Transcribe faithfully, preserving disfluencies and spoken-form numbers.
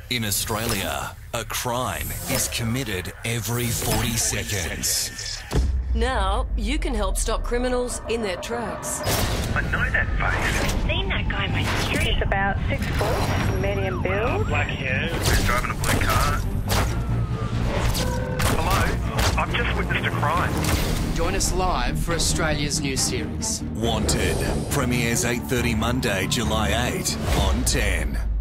In Australia, a crime is committed every forty seconds. Now, you can help stop criminals in their tracks. I know that face. I've seen that guy in my street. He's about six foot, medium build. Black hair. He's driving a blue car. Hello? I've just witnessed a crime. Join us live for Australia's new series. Wanted. Premieres eight thirty Monday, July eighth on ten.